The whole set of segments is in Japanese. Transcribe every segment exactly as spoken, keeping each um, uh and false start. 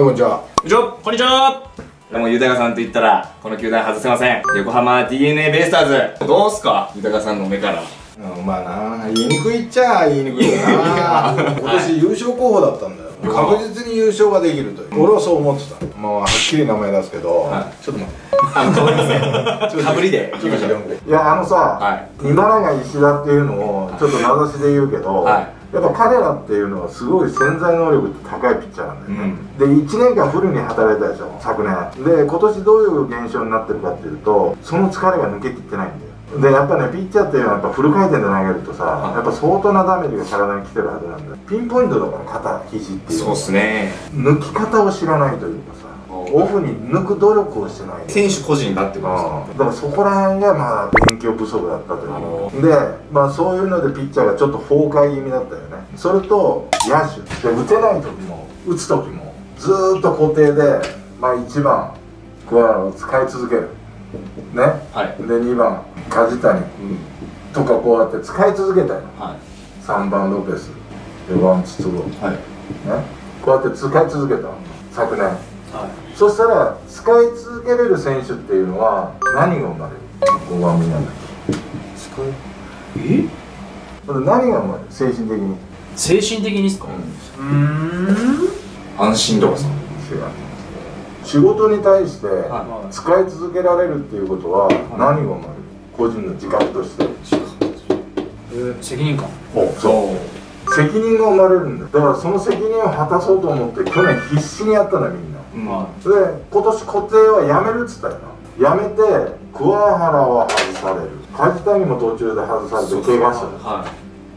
こんにちは。 こんにちは。こんにちは。 もう豊さんと言ったらこの球団外せません。横浜 ディーエヌエー ベイスターズどうすか、豊さんの目から。 うん、まあな、言いにくいっちゃ言いにくいよな。今年優勝候補だったんだよ。確実に優勝ができるという。俺はそう思ってた。まあはっきり名前出すけど、はい、ちょっと待って。 あ、ごめんなさい。かぶりで。 ちょっと時間くれ。いや、あのさ、はい、今永石田っていうのをちょっと名指しで言うけど、はい、やっぱ彼らっていうのはすごい潜在能力って高いピッチャーなんだよね、うん、でいちねんかんフルに働いたでしょ昨年で。今年どういう現象になってるかっていうと、その疲れが抜けきってないんだよ。でやっぱね、ピッチャーっていうのはやっぱフル回転で投げるとさ、はい、やっぱ相当なダメージが体に来てるはずなんだよ。ピンポイントだから肩肘っていうのは。そうっすね。抜き方を知らないというかさ、オフに抜く努力をしてない選手個人だってことですか。 だからそこら辺がまあ勉強不足だったというで、まあそういうのでピッチャーがちょっと崩壊気味だったよね。それと野手で打てない時も打つ時もずーっと固定で、まあいちばん桑原を使い続けるね、はい、でにばん梶谷、うん、とかこうやって使い続けたよ、はい、さんばんロペス、よんばん筒香、はい、ね、こうやって使い続けた昨年、はい、そしたら使い続けれる選手っていうのは何が生まれる？ごばん宮崎。使いえ？何が生まれる？精神的に。 精神的にですか？うん、ん安心とかさ。違う。 仕事に対して使い続けられるっていうことは何が生まれる？個人の自覚として。 えー、責任感。 お、そう。責任が生まれるんだよ。だからその責任を果たそうと思って去年必死にやったんだよみんな。うん、で今年固定はやめるっつったよな。やめて桑原は外される。梶谷も途中で外されて怪我する。はい、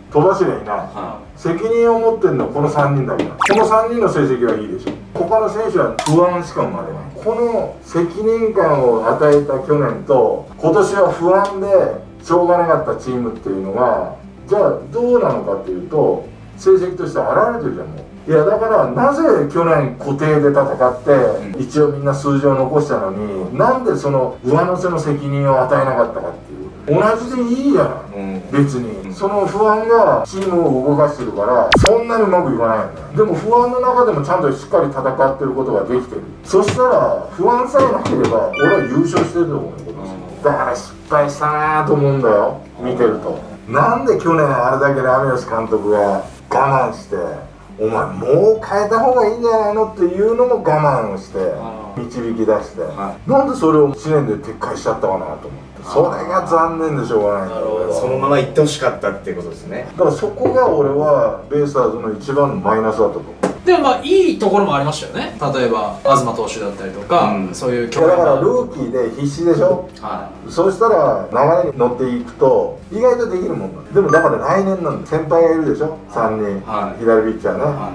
飛ばしがいない、はい、責任を持ってるのはこのさんにんだけだ。このさんにんの成績はいいでしょ。他の選手は不安しか生まれない。この責任感を与えた去年と今年は不安でしょうがなかったチームっていうのが、じゃあどうなのかっていうと成績として現れてるじゃん。もういやだからなぜ去年固定で戦って一応みんな数字を残したのに、なんでその上乗せの責任を与えなかったかっていう。同じでいいじゃない、うん、別にその不安がチームを動かしてるからそんなにうまくいかないんだよ。でも不安の中でもちゃんとしっかり戦ってることができてる。そしたら不安さえなければ俺は優勝してると思う、うん、だから失敗したなと思うんだよ見てると。なんで去年あれだけラミレス監督が我慢してお前もう変えた方がいいんじゃないのっていうのも我慢をして導き出して、はい、なんでそれをいちねんで撤回しちゃったかなと思って。それが残念でしょうがないんだ。 そのまま行ってほしかったっていうことですね。 だからそこが俺はベイスターズの一番のマイナスだったと思う。 でもまあいいところもありましたよね。例えば東投手だったりとか、うん、そういうだからルーキーで必死でしょ、はい、そうしたら流れに乗っていくと意外とできるもんなんで。でもだから来年なんで先輩がいるでしょさんにん、はい、左ピッチャーね、はい、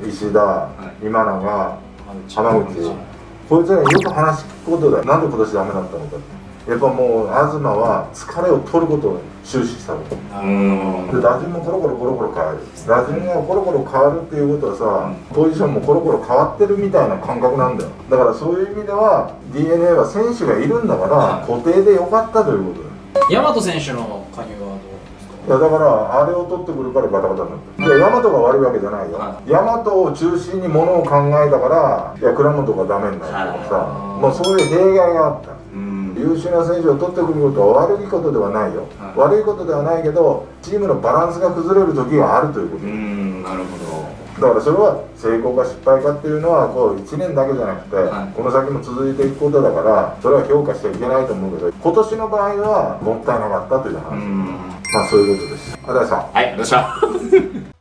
石田、はい、今永、浜口、こいつらによく話聞くことだよ。なんで今年ダメだったのかって。やっぱもう東は疲れを取ることを終始したの。で打順もコロコロコロコロ変わる。打順がコロコロ変わるっていうことはさ、ポジションもコロコロ変わってるみたいな感覚なんだよ。だからそういう意味では ディーエヌエー は選手がいるんだから固定でよかったということだよ。 大和選手の加入はどうですか？ いやだからあれを取ってくるからガタガタになった。いや大和が悪いわけじゃないよ、はい、大和を中心にものを考えたからいや倉本がダメになるとかさ、もうそういう弊害があった。優秀な選手を取ってくることは悪いことではないよ、はい、悪いことではないけどチームのバランスが崩れる時があるということ。うーん、なるほど。だからそれは成功か失敗かっていうのはこういちねんだけじゃなくて、はい、この先も続いていくことだからそれは評価しちゃいけないと思うけど、今年の場合はもったいなかったという話。まあそういうことです。ありがとうございました。 はい、ありがとうございました。